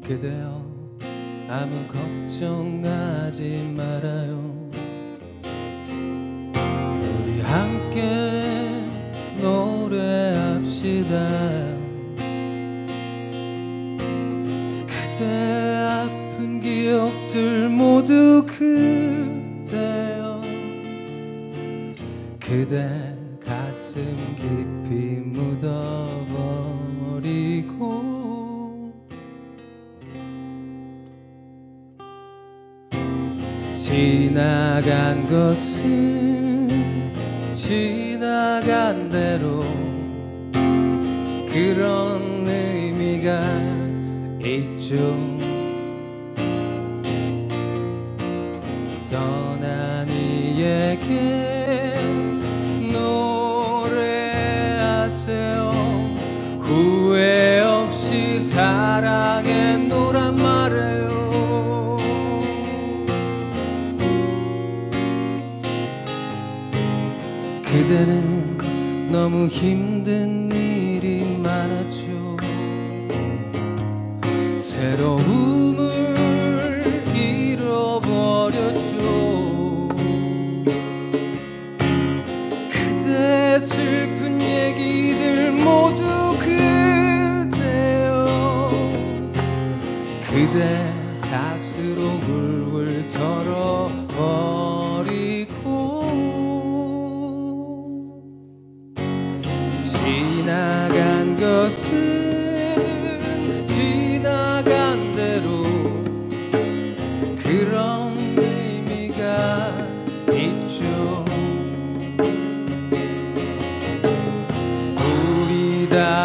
그대여 아무 걱정하지 말아요. 우리 함께 노래합시다. 그대 아픈 기억들 모두 그대여 그대 가슴 깊이 묻어버리고 지나간 것은 지나간 대로 그런 의미가 있죠. 떠난 이에게 노래하세요. 후회 없이 사랑했노란 말해요. 그대는 너무 힘든 일이 많았죠. 새로움을 잃어버렸죠. 그대 슬픈 얘기들 모두 그대여 그대 탓으로 울울 털어버리고 지나간 것은 지나간 대로 그런 의미가 있죠. 우리 다